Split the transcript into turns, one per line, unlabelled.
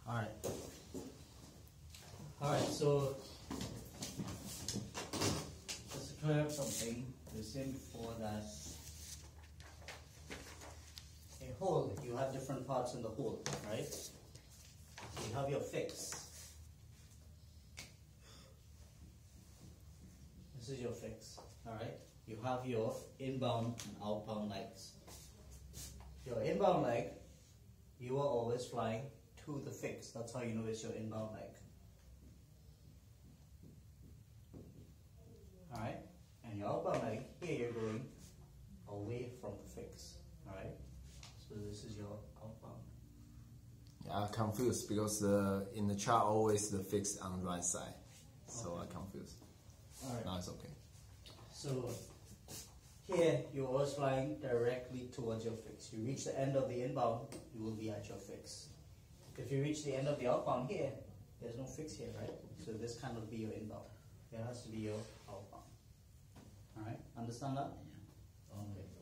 Alright. Alright, so just to clear up something, we said before that a hole, you have different parts in the hole, right? You have your fix. This is your fix, alright? You have your inbound and outbound legs. Your inbound leg, you are always flying to the fix. That's how you know it's your inbound leg. Alright? And your outbound leg, here you're going away from the fix. Alright? So this is your outbound.
Yeah, I'm confused because in the chart always the fix on the right side. So okay. I'm confused.
Alright.
Now it's okay.
So here you're always flying directly towards your fix. You reach the end of the inbound, you will be at your fix. If you reach the end of the outbound here, there's no fix here, right? So this cannot be your inbound. It has to be your outbound. Alright, understand that?
Yeah.
Okay.